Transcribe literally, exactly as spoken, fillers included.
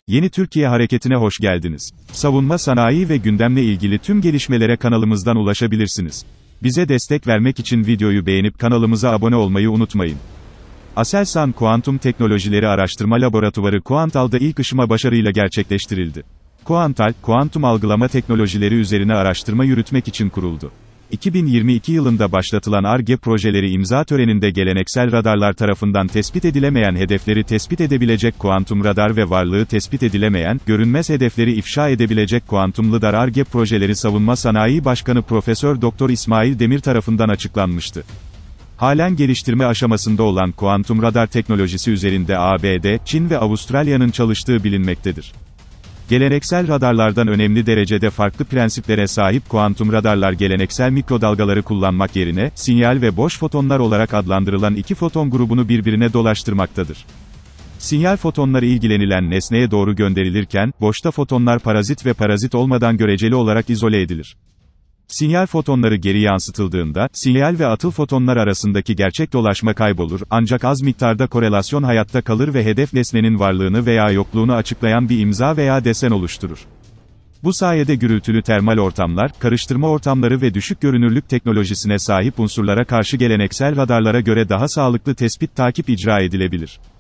Yeni Türkiye Hareketi'ne hoş geldiniz. Savunma sanayi ve gündemle ilgili tüm gelişmelere kanalımızdan ulaşabilirsiniz. Bize destek vermek için videoyu beğenip kanalımıza abone olmayı unutmayın. Aselsan Kuantum Teknolojileri Araştırma Laboratuvarı Kuantal'da ilk ışıma başarıyla gerçekleştirildi. Kuantal, kuantum algılama teknolojileri üzerine araştırma yürütmek için kuruldu. iki bin yirmi iki yılında başlatılan Ar-Ge projeleri imza töreninde geleneksel radarlar tarafından tespit edilemeyen hedefleri tespit edebilecek kuantum radar ve varlığı tespit edilemeyen, görünmez hedefleri ifşa edebilecek kuantum lidar Ar-Ge projeleri Savunma Sanayi Başkanı Profesör Doktor İsmail Demir tarafından açıklanmıştı. Halen geliştirme aşamasında olan kuantum radar teknolojisi üzerinde A B D, Çin ve Avustralya'nın çalıştığı bilinmektedir. Geleneksel radarlardan önemli derecede farklı prensiplere sahip kuantum radarlar geleneksel mikrodalgaları kullanmak yerine, sinyal ve boş fotonlar olarak adlandırılan iki foton grubunu birbirine dolaştırmaktadır. Sinyal fotonları ilgilenilen nesneye doğru gönderilirken, boşta fotonlar parazit ve parazit olmadan göreceli olarak izole edilir. Sinyal fotonları geri yansıtıldığında, sinyal ve atıl fotonlar arasındaki gerçek dolaşma kaybolur, ancak az miktarda korelasyon hayatta kalır ve hedef nesnenin varlığını veya yokluğunu açıklayan bir imza veya desen oluşturur. Bu sayede gürültülü termal ortamlar, karıştırma ortamları ve düşük görünürlük teknolojisine sahip unsurlara karşı geleneksel radarlara göre daha sağlıklı tespit takip icra edilebilir.